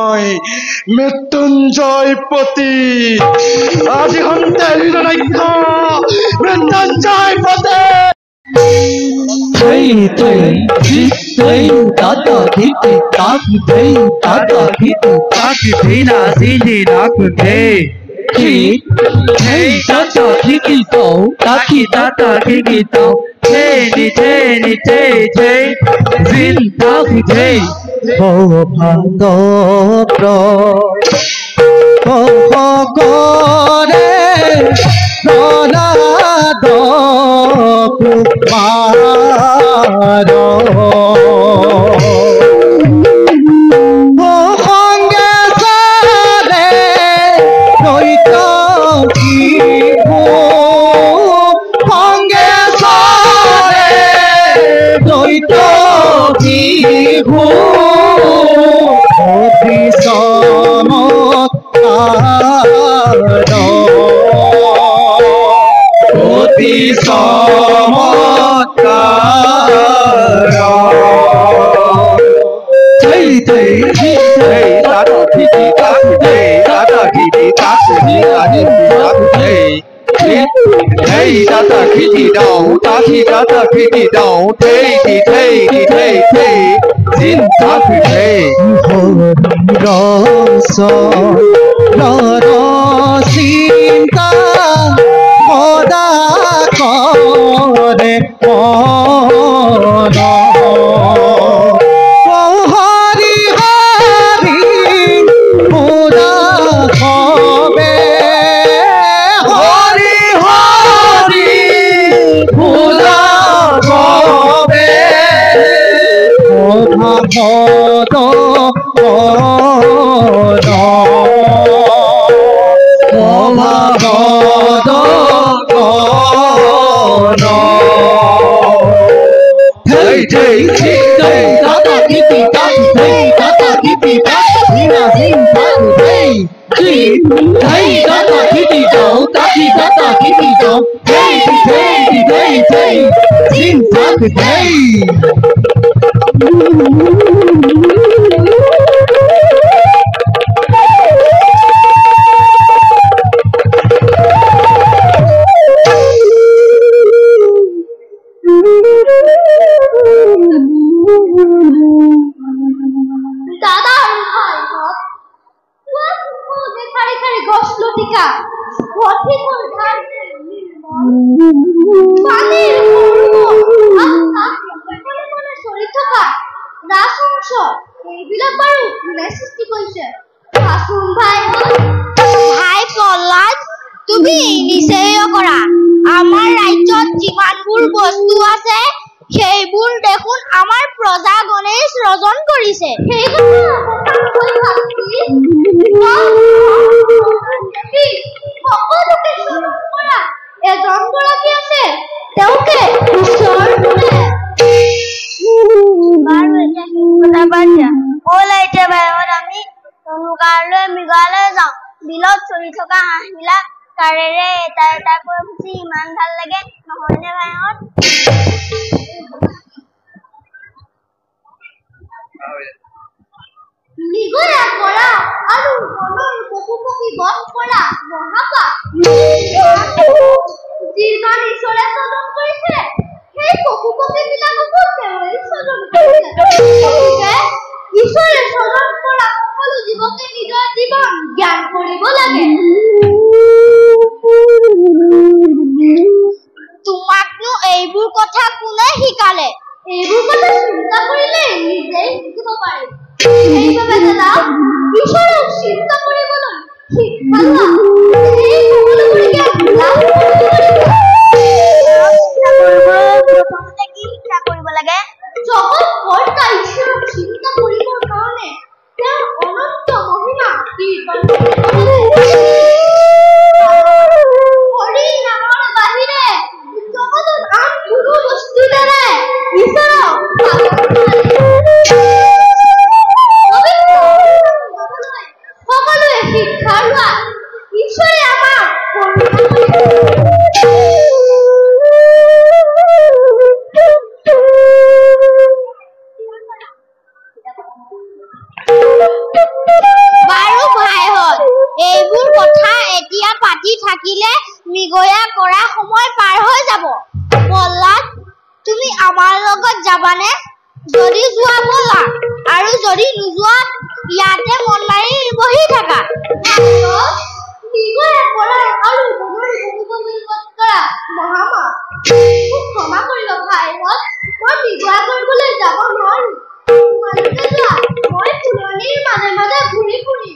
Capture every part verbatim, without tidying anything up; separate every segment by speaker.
Speaker 1: মৃত্যুঞ্জয় পতি আজি হন্তে হীননাক্ষ মৃত্যুঞ্জয় পতি
Speaker 2: Hey, hey, hey, tata, titi, taki, hey, tata, titi, taki, hey, na, titi, naku, hey. Hey, tata, titi, to, taki, tata, titi, to. Hey, ni, hey, ni, hey, hey, zin, taki, hey. Oh, bhando, pro, oh, oh, gore, dona, do. Maro o honge sare noito kibo honge sare noito kibo oti samotkaro oti samotkaro hey hey hey tata titi taku hey tata titi taku hey hey tata titi dong tati tata titi dong hey hey hey hey zin taku hey roso loro sinta moda kore mono oh hari hari moda kobe hari hari moda kobe moda kodo kodo moda kodo kodo hey hey hey tata titi taku hey tata titi taku hina zin taku hey hey tata titi do taki tata titi do hey hey hey hey zin taku hey
Speaker 3: তুমি নিশ্চয় কৰা আমাৰ ৰাজ্যত যিমানবোৰ বস্তু আছে সেইবোৰ দেখোন আমাৰ প্ৰজাগণে সৃজন কৰিছে সেই সকলোকে সৃজন কৰা এজন গৰাকী আছে তেওঁকে ঈশ্বৰ বোলে বাৰু এতিয়া কথা পাতিয়া ব'লা এতিয়া বাহিৰত আমি তনুকালৈ মৃগালৈ যাওঁ বিলত চৰি থকা হাঁহবিলাক কাৰেৰে এটা এটা কৈ ফুচি ইমান ভাল লাগে নহয়নে ভাইহঁত নিগয়া কৰা আৰু মনৰ পশু পক্ষী বধ কৰা মহাপাপ যিজন ঈশ্বৰে সৃজন কৰিছে সেই পশু পক্ষীবিলাককো তেওঁৱে সৃজন কৰিছে গতিকে ঈশ্বৰে সৃজন কৰা সকলো জীৱকে নিজৰ জীৱন জ্ঞান কৰিব লাগে তোমাকনো এইবোৰ কথা কোনে শিকালে এইবোৰ কথা চিন্তা কৰিলে নিজেই শিকিব পাৰি সেইবাবে দাদা ঈশ্বৰক চিন্তা কৰিবলৈ শিক্ষা লোৱা এই সকলোবোৰ জ্ঞান লাভ প্ৰথমতে কি শিক্ষা কৰিব লাগে জগত কৰ্তা ঈশ্বৰক চিন্তা কৰিবৰ কাৰণে তেওঁৰ অনন্ত মহিমা কীৰ্তন হৰি নামৰ বাহিৰে জগতত আন কোনো বস্তু নাই ঈশ্বৰক সকলোৱে শিক্ষা লোৱা ঈশ্বৰে আমাক করুণা ইয়াতে মন মাৰি বহি থাকা আৰু কৰা মহামা ক্ষমা কৰিব ভাইহঁত মই বিবাহ কৰিবলৈ যাব নোৱাৰো তোমালোকে যোৱা মই ফুলনিৰ মাজে মাজে ঘূৰি ফুৰিম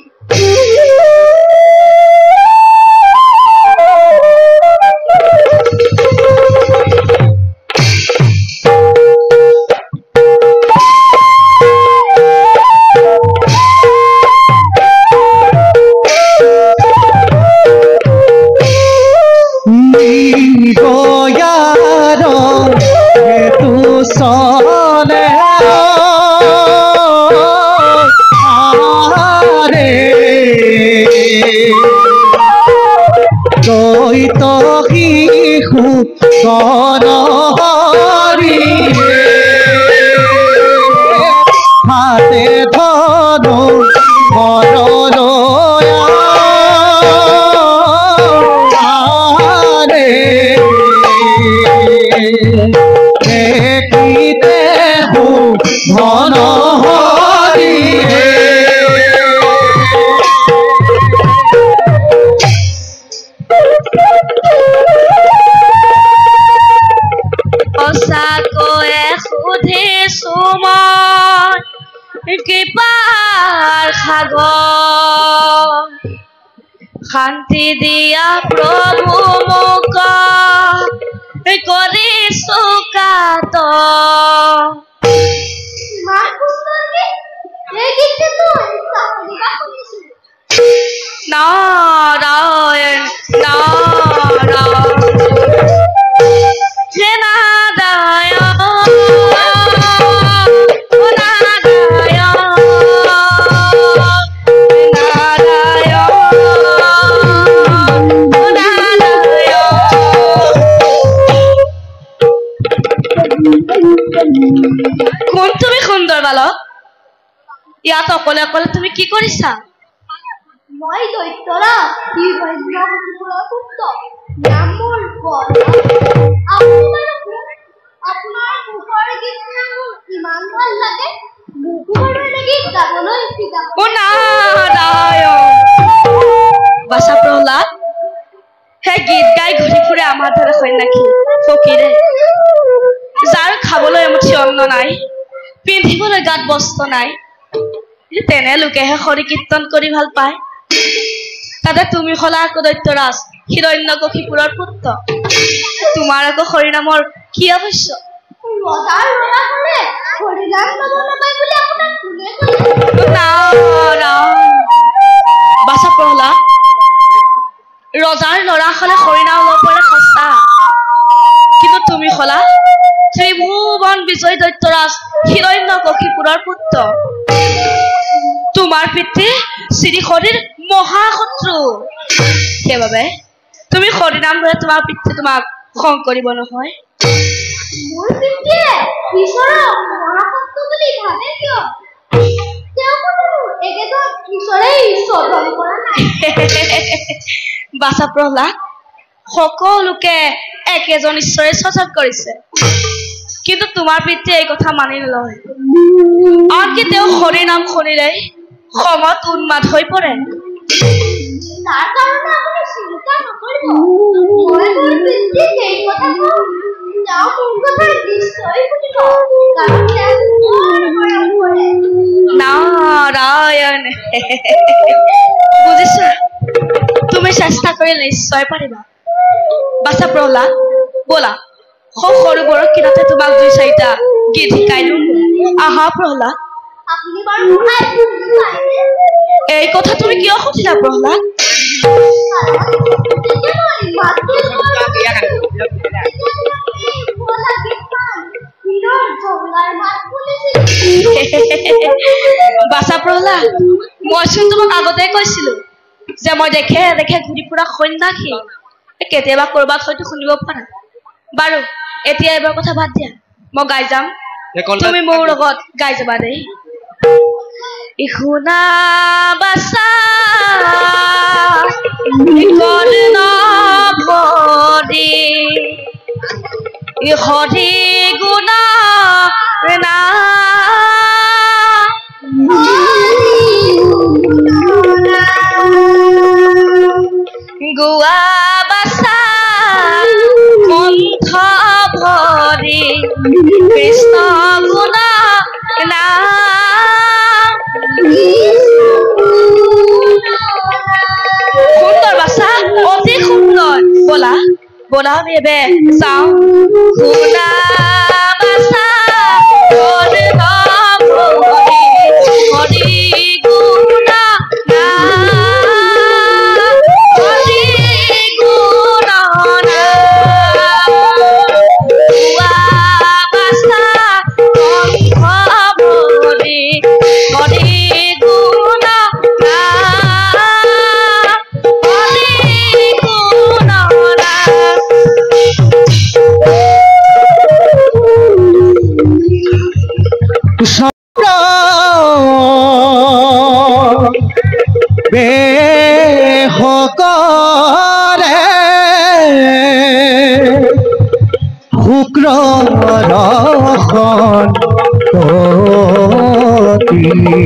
Speaker 3: শান্তি দিয়া প্রভু মোক কৰি সুকাত নারায়ণ নারায়ণ হে নারায়ণ কোন তুমি সুন্দৰ বালক ইয়াত অকলে অকলে তুমি কি কৰিছা মই দৈত্যৰা বিভ্ৰান্তিপুৰৰ পুত্ৰ নাম মোৰ বল আপোনাৰ আপোনাৰ মুখৰ গীত মোৰ ইমান ভাল লাগে মুখৰ গীত গাবলৈ শিকাব
Speaker 2: ও নাৰায়ণ বাছা প্ৰহ্লাদ হে গীত গাই ঘূৰি ফুৰে আমাৰ দৰে সন্যাসী ফকীৰে যাৰ খাবলৈ এমুঠি অন্ন নাই পিন্ধিবলৈ গাত বস্ত্ৰ নাই তেনে লোকেহে হৰি কীৰ্তন কৰি ভাল পায় তাতে তুমি হলা আকৌ দৈত্যৰাজ হিৰণ্যকশিপুৰৰ পুত্ৰ তোমাৰ আকৌ হৰি নামৰ কি আৱশ্যক
Speaker 3: ৰজাৰ ল'ৰা হ'লে হৰি নাম ল'ব নাপায় বুলি আপোনাক কোনে
Speaker 2: বাছা প্ৰহ্লাদ ৰজাৰ ল'ৰা হলে হৰি নাম ল'ব পাৰে সঁচা কিন্তু তুমি হলা ত্ৰিভুৱন বিজয় দৈত্যৰাজ হিৰণ্যকশিপুৰৰ পুত্ৰ তোমাৰ পিতৃ শ্ৰী হৰিৰ মহাশত্ৰু সেইবাবে তুমি হৰি নাম ল'লে তোমাৰ পিতৃ তোমাক খং কৰিব নহয়
Speaker 3: মোৰ পিতৃয়ে ঈশ্বৰৰ মহাশত্ৰু বুলি ভাবে কিয় তেওঁ কোনো একেজন ঈশ্বৰেই স্বজন কৰা নাই
Speaker 2: বাছা প্ৰহ্লাদ সকলোকে একেজন ঈশ্বৰে স্বজন কৰিছে কিন্তু তোমাৰ পিতৃয়ে এই কথা মানি নলয় আনকি তেওঁ হৰি নাম শুনিলে খঙত উন্মাদ হৈ পৰে
Speaker 3: তাৰ কাৰণে আপুনি চিন্তা নকৰিব মই মোৰ পিতৃক এই কথা কওঁ তেওঁ মোৰ কথা নিশ্চয় শুনিব কাৰণ তেওঁ মোৰ মৰম কৰে
Speaker 2: নাৰায়ণ বুজিছা তুমি চেষ্টা কৰিলে নিশ্চয় পাৰিবা বাছা প্ৰহ্লাদ ব'লা সৰু বৰৰ কিনাতে তোমাক দুই চাৰিটা গীত শিকাই দিওঁ আহা প্ৰহ্লাদ
Speaker 3: আপুনি বাৰু সহায় কৰিবনে
Speaker 2: এই কথা তুমি কিয় সুধিলা প্ৰহ্লাদ বাছা প্ৰহ্লাদ মইচোন তোমাক আগতে কৈছিলো যে মই দেখে দেখে ঘূৰি ফুৰা সন্যাসী কেতিয়াবা কৰবাত হয়তো শুনিব পাৰা বাৰু এতিয়া এবাৰ কথা বাদ দিয়া মই গাই যাম তুমি মোৰ লগত গাই যাবা দেই ইহুনা বাছা কৰ্ণ ভৰি হৰি গুণা না
Speaker 4: Bonavebe sang Kuna Basa Kodha Kodi Kodi Guna Na Kodi Guna Na Ua Basa Kongha Kodi Kodi Guna Na Kodi Guna Na
Speaker 2: বেহকৰে শুক্ৰ ৰখন ততি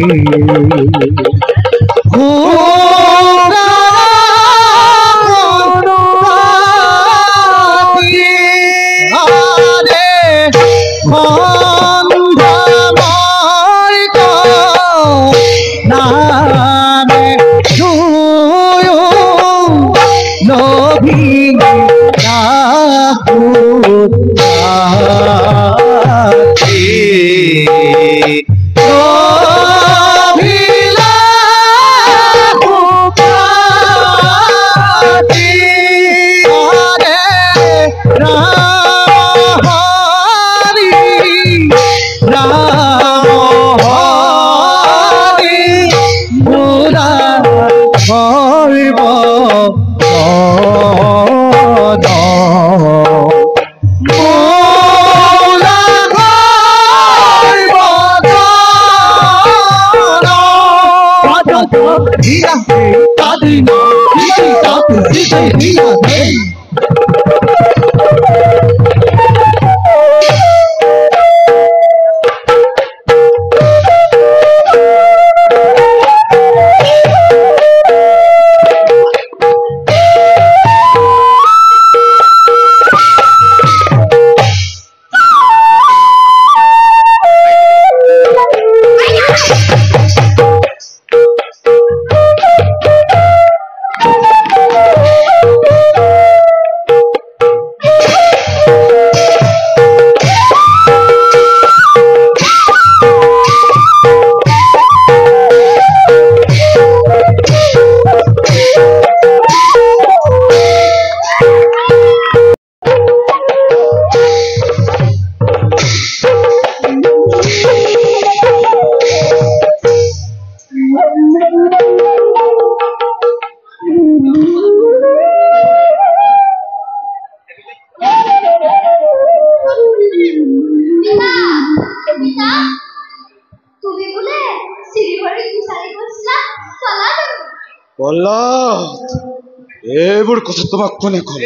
Speaker 1: এইবোৰ কথা তোমাক কোনে ক'লে?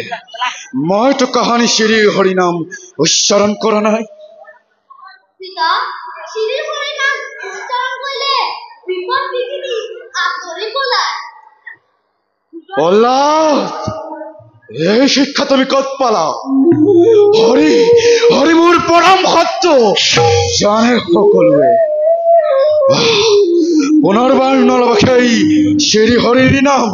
Speaker 1: মইতো কাহানী শ্ৰী হৰিনাম উচ্চাৰণ কৰা নাই।
Speaker 3: পিতা, শ্ৰী হৰিনাম উচ্চাৰণ কৰিলে বিপদ বিঘিনি আঁতৰি পলায়।
Speaker 1: প্ৰহ্লাদ, এই শিক্ষা তুমি ক'ত পালা? হৰি হৰি মোৰ পৰম শত্ৰু জানে সকলোৱে। পুনৰবাৰ নলবা সেই শ্ৰী হৰিৰ নাম।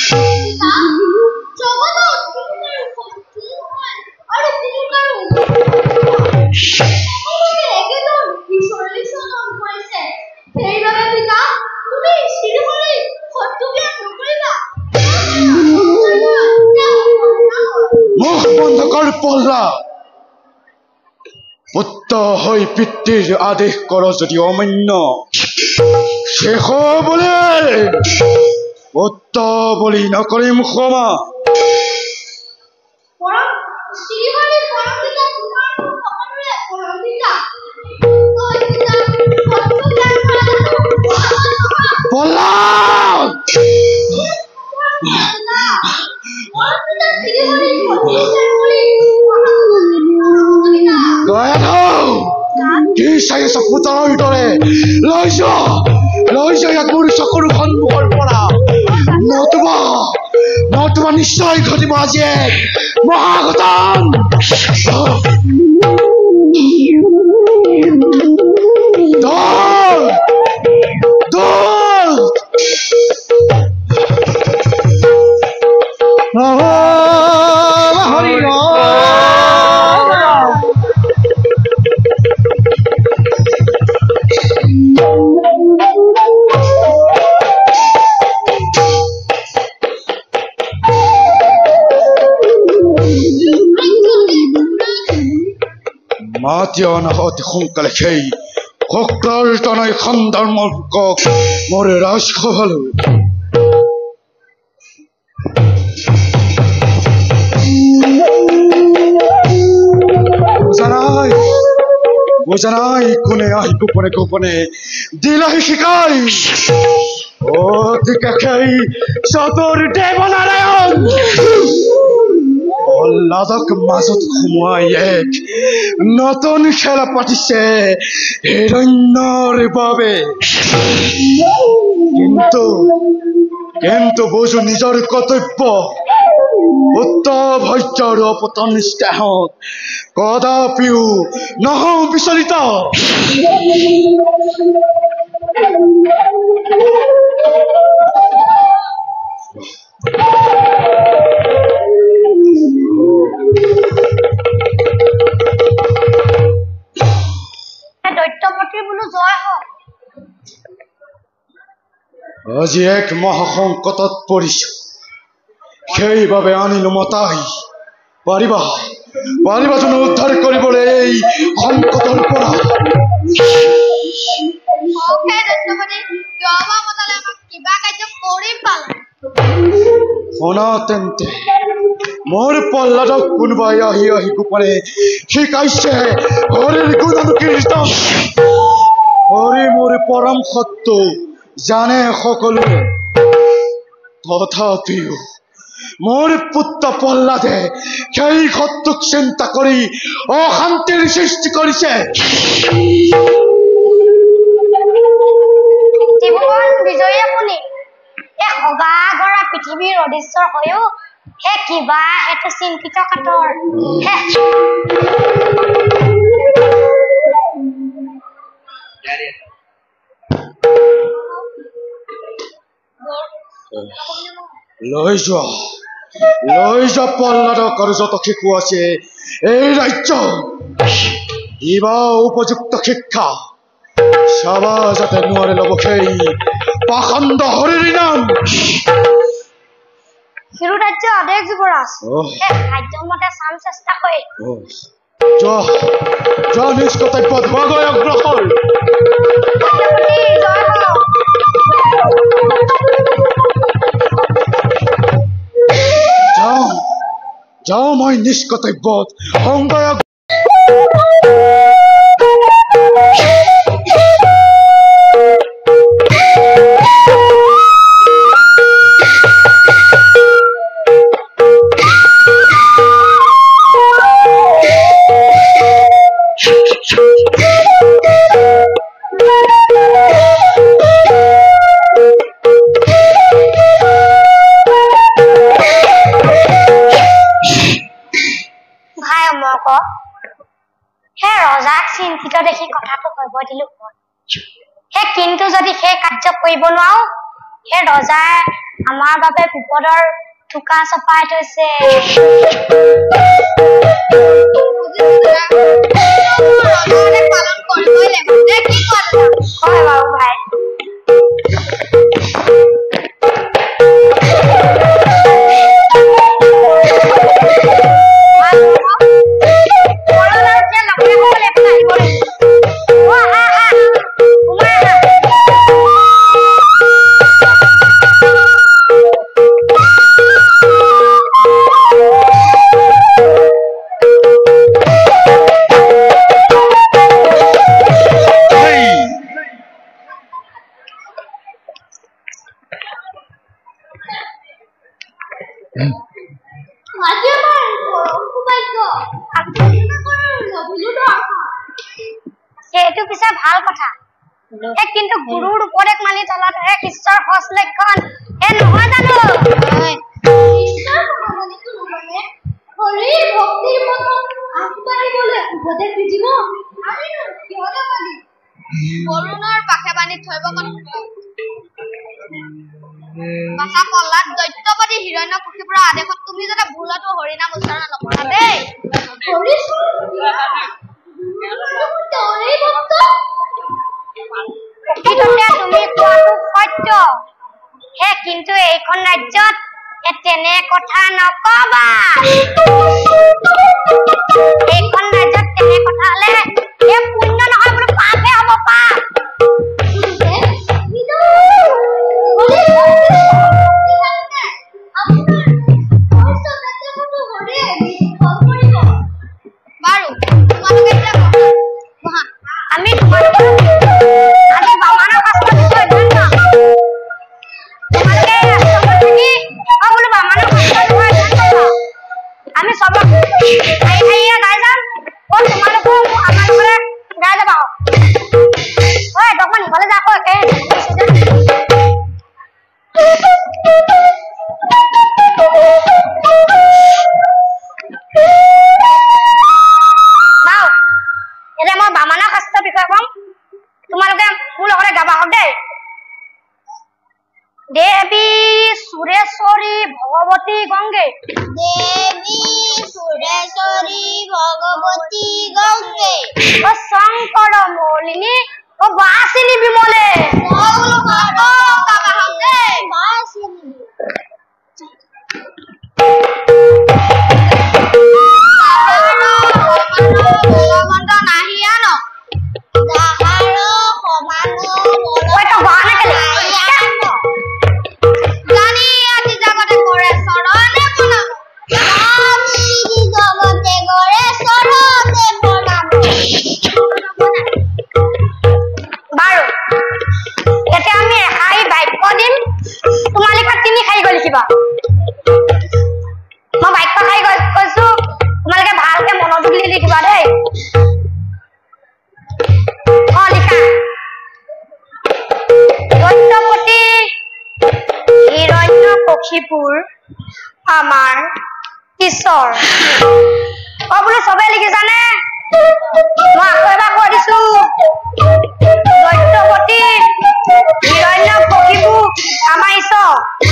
Speaker 1: মুখ বন্ধ কৰ প্ৰহ্লাদ। পুত্ৰ হৈ পিতৃৰ আদেশ কৰ যদি অমান্য, শেষ বোলে পুত্ৰ বুলি নকৰিম ক্ষমা। প্ৰহ্লাদ, কি চাই আছ পুতলাৰ দৰে? লৈ যোৱা লৈ যোৱা ইয়াক মোৰ চকুৰ সন্মুখৰ পৰা, নতুবা নতুবা নিশ্চয় ঘটিব আজি এক মহাঘটন। দৌৰ দৌৰ।
Speaker 2: হৰি
Speaker 1: এতিয়া অতি সোনকালে সেই শক্তৰ তনয় খণ্ডৰ মৰ্কক মোৰ ৰাজসভালৈ বুজা নাই বুজা নাই কোনে আহি গোপনে গোপনে দিলাহি শিকাই অতিকে সেই চতুৰ দেৱনাৰায়ণ প্ৰহ্লাদক মাজত সোমোৱাই এক নতুন খেলা পাতিছে হিৰণ্যৰ বাবে কিন্তু কিন্তু বুজো নিজৰ কৰ্তব্য উত্তৰ ভৈৰ্যৰ অপতন স্নেহত কদাপিও নহওঁ বিচলিত আজি এক মহাসংকটত পৰিছো সেইবাবে আনিলো মতাই পাৰিবা পাৰিবা তুমি উদ্ধাৰ কৰিবলৈ এই সংকটৰ পৰা শুনা তেন্তে মোৰ প্ৰহ্লাদক কোনোবাই আহি আহি গোপনে শিকাইছে হৰিৰ গুণানুকীৰ্তন হৰি মোৰ পৰম সত্য জানে সকলোৱে তথাপিও মোৰ পুত্ৰ প্ৰহ্লাদে সেই সত্যক চিন্তা কৰি অশান্তিৰ সৃষ্টি কৰিছে
Speaker 3: বিজয়ী আপুনি এই সবাগৰা পৃথিৱীৰ অদৃশ্য হৈও হে কিবা এটা চিন্তিত কাতৰ
Speaker 1: লৈ যোৱা লৈ যোৱা প্ৰহ্লাদক আৰু যত শিশু আছে এই ৰাজ্য দিবা উপযুক্ত শিক্ষা চাবা যাতে নোৱাৰে ল'ব সেই পাখণ্ড হৰিৰ নাম
Speaker 3: হিৰু ৰাজ্য আদেশ যুৱৰাজ খাদ্যমতে চাম চেষ্টা কৰি
Speaker 1: যোৱা যোৱা নিজ কৰ্তব্যত হোৱাগৈ অগ্ৰসৰ যাওঁ যাওঁ মই নিজ কৰ্তব্যত সংগয়
Speaker 3: চিন্তিত দেখি কথাটো কব দিলো হে কিন্তু যদি সেই কাৰ্য কৰিব নোৱাৰো হে ৰজাই আমাৰ বাবে বিপদৰ ঠুকা চপাই থৈছে পালন কৰিবই লাগিব কি হয় বাৰু ভাই সেইটো পিছে ভাল কথা কিন্তু গুৰুৰ উপদেশ মানি চলাটো এক ঈশ্বৰ সচ লক্ষণ এ নহয় জানো হৰিৰ ভক্তিৰ মত আগবাঢ়িবলৈ উপদেশ দিব আমি কিহত পালি কৰুণাৰ পাখে বান্ধি থৈব বাছা প্ৰহ্লাদ দৈত্যপতি হিৰণ্যকশিপুৰৰ পৰা আদেশত তুমি যাতে ভুলতো হৰিনাম উচ্চাৰণ নকৰা দেই তুমি কোৱাটো সত্য হে কিন্তু এইখন ৰাজ্যত তেনে কথা নকবা এইখন ৰাজ্যত এনে কথা হলে এ পুণ্য নহয় বোলো পাপে হ'ব পাপ বাৰু তোমালোকে এতিয়া বহা আমি তোমালোকৰ আজি বামানৰ কষ্ট বিষয়ে ধ্যান দিম তোমালোকে থাকি অ বোলো বামানৰ কষ্ট বিষয়ে ধ্যান দিবা আমি সব আই আইয়া গাই যাম ও তোমালোকো আমাৰ ঘৰে গাই যাবা ঐ দকমান ইফালে যা কৈ এ বাও এতিয়া মই বামানৰ কষ্ট বিষয়ে কম তোমালোকে মোৰ লগতে গাবা হক দেই দেৱী সুৰেশ্বৰী ভগৱতী গংগে দেৱী সুৰেশ্বৰী ভগৱতী গংগে ও শংকৰ মৌলিনী ও বাসিনী বিমলে বলো গাবা গাবা হক দেই বাসিনী মন্ত্ৰ নাহি আনো যাহাৰো সমান ওই তো গানে কেলে জানি আজি জগতে কৰে চৰণে বনাব জানি জগতে কৰে চৰণে বনাব বাৰু এতিয়া আমি এখাই বাক্য দিম তোমালোকে তিনি খাই গৈ লিখিবা মই বাক্য খাই গৈ কৈছো তোমালোকে ভালকে মনোযোগ দি লিখিবা দেই অ লিখা দৈত্যপতি হিৰণ্যকশিপুৰ আমাৰ ঈশ্বৰ অ বোলো সবে লিখিছানে মই আকৌ এবাৰ কৈ দিছো দৈত্যপতি হিৰণ্যকশিপুৰ আমাৰ ঈশ্বৰ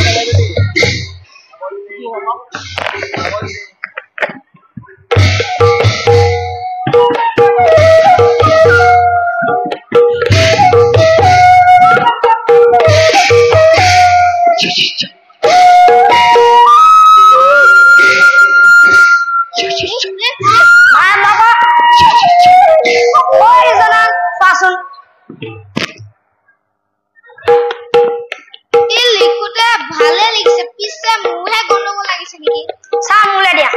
Speaker 3: ভালে লিখছে পিছে মুহে গন্ডগোল লাগিছে নেকি চা মুলে দিয়া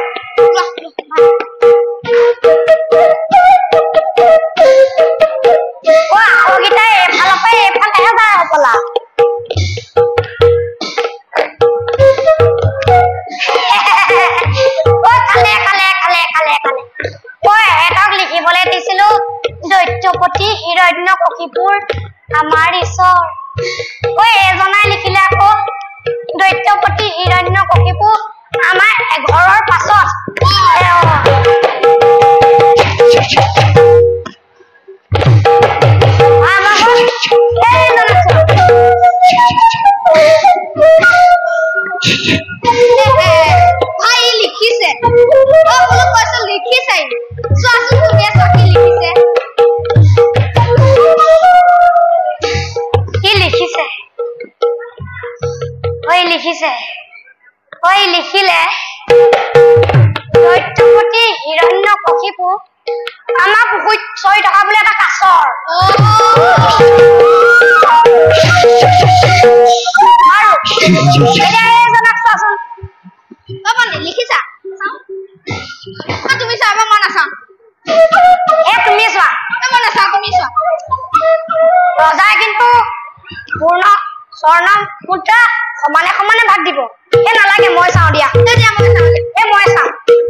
Speaker 3: ও আগিটা এফাল পাই এফাল এ যায় হপলা ও খালে খালে খালে খালে খালে ও এটাক লিখিবলৈ দিছিলো দৈত্যপতি হিৰণ্যকশিপুৰ আমাৰ ঈশ্বৰ ও এজনাই লিখিলে আকৌ দৈত্যপতি হিৰণ্যকশিপুৰ আমাৰ ঘৰৰ পাছত ভাই লিখিছে অ বোলো কৈছে লিখিছে চোৱাচোন তুমি চাকি লিখিছে কি লিখিছে ঐ লিখিছে ঐ লিখিলে দৈত্যপতি হিৰণ্যকশিপুৰ আমাৰ পুখুৰীত চৰি থকা বুলি এটা কাছৰ আৰু এতিয়া এজনক চোৱাচোন বাবানে লিখিছা তুমি চাবা মই নাচাওঁ এ তুমি চোৱা মই নাচাওঁ তুমি চোৱা ৰজাই কিন্তু পূৰ্ণ স্বৰ্ণ মুদ্ৰা সমানে সমানে ভাগ দিব এ নালাগে মই চাওঁ দিয়া দিয়া মই চাওঁ এ মই চাওঁ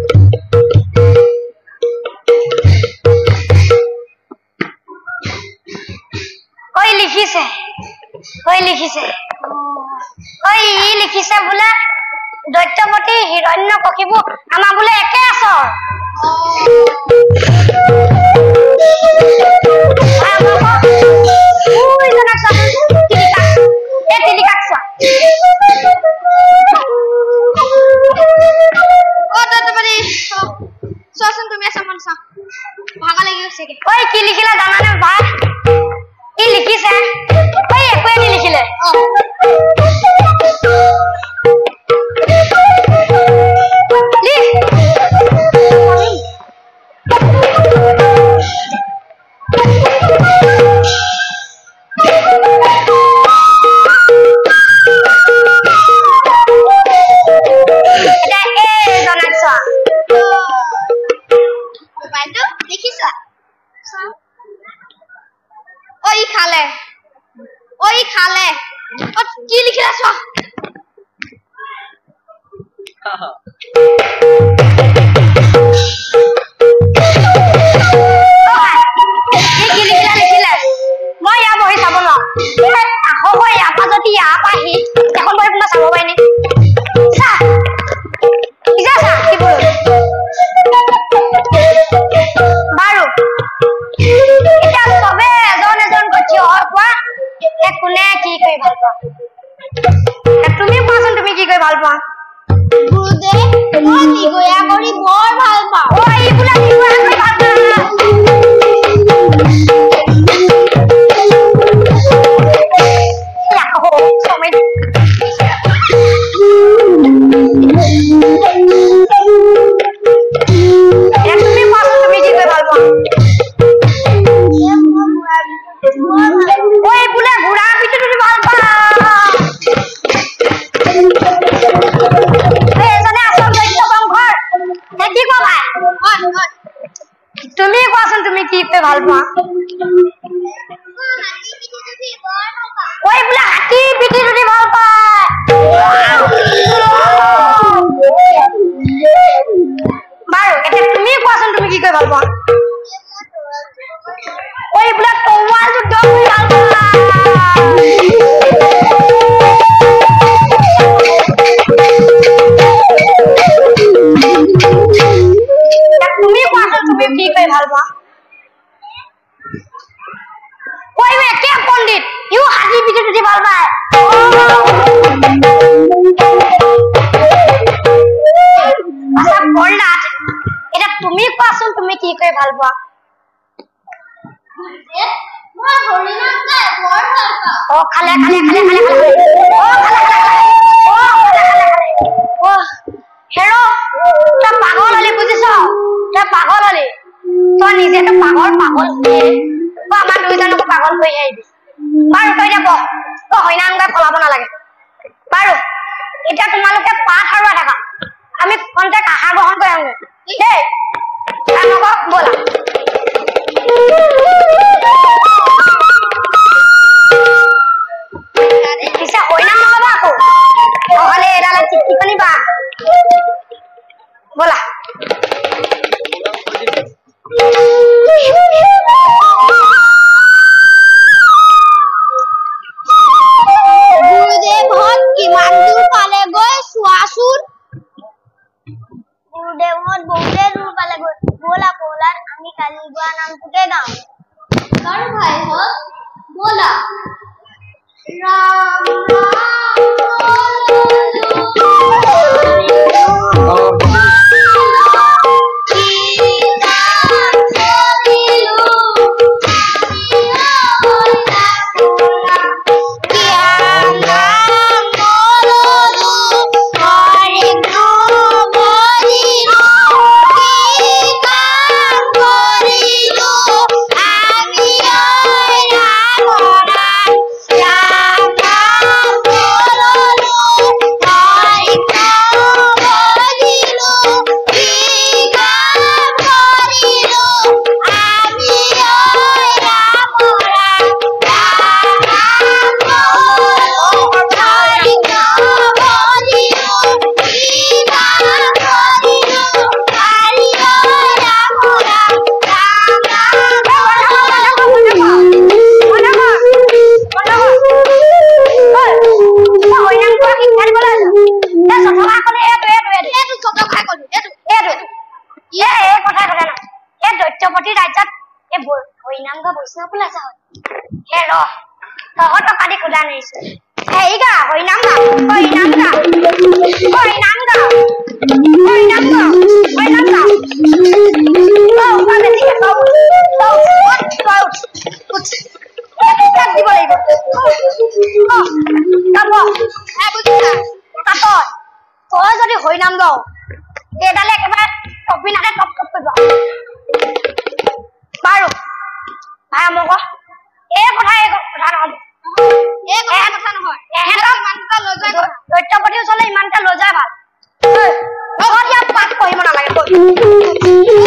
Speaker 3: ঐ লিখিছে ঐ লিখিছে ঐ ই লিখিছে বোলে দৈত্যপতি হিৰণ্যকশিপুৰ আমাৰ বোলে একে আছৰ চোৱাচোন তুমি আছা মন চাওঁ ভাগা লাগি গৈছে ঐ কি লিখিলে জানানে বা কি লিখিছে ঐ একোৱে নিলিখিলে লিখ আছো মই ইয়াৰ বহি চাব ন আহো মই ইয়াৰ পৰা যদি ইয়াৰ পৰা আহি এখন বহি তোমাৰ চাব পাৰিনে চা ইজা চা কি বল বাৰু এটা সবে এজন এজন গছি অৰ কোৱা এ কোনে কি কৰি ভাল পোৱা তুমি কোৱাচোন তুমি কি কৰি ভাল পোৱা গুৰুদেৱ মই নিগয়া কৰি বৰ ভাল পাওঁ ও এই বুলা নিগয়া কৰি ভাল পাওঁ তুমি কোৱাচোন তুমি কি পে ভাল পোৱা ওই বুলা হাতি পিটি যদি ভাল পায় বাৰু এটা তুমি কোৱাচোন তুমি কি কৰি ভাল পোৱা ওই বুলা তওয়াল যুদ্ধ কৰি ভাল পায় তুমি কোৱাচোন তুমি কি কৰি ভাল পোৱা ওই বে কে পণ্ডিত ইউ হাতি পিটি যদি ভাল পায় আচ্ছা পণ্ডিত এটা তুমি কোৱাচোন তুমি কি কৰি ভাল পোৱা মই হৰি নাম গাই বৰ ভাল পাওঁ ও খালে খালে খালে খালে ও খালে খালে ও খালে খালে ও হেৰো তা পাগল হলি বুজিছ তা পাগল হলি তো নিজে তো পাগল পাগল হে তো আমাৰ দুইজনকো পাগল কৰি আহিবি বাৰু তই যাব তো হইনাম গাই পলাব নালাগে বাৰু এটা তোমালোকে পাঠ আৰু দেখা আমি কন্টেক্ট আহা গ্ৰহণ কৰি আহোঁ দেই আমাক বলা পিছে হইনাম নলবা আকৌ নহলে এডালে চিঠিখনি বা বলা গুৰুদেৱহঁত কিমান দূৰ পালে গৈ চোৱাচোন গুৰুদেৱহঁত বহুতে দূৰ পালে গৈ বলা বলা আমি কালি গোৱা নামটোকে গাওঁ বাৰু ভাইহঁত বলা ৰাম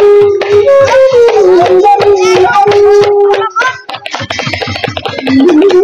Speaker 5: Thank you.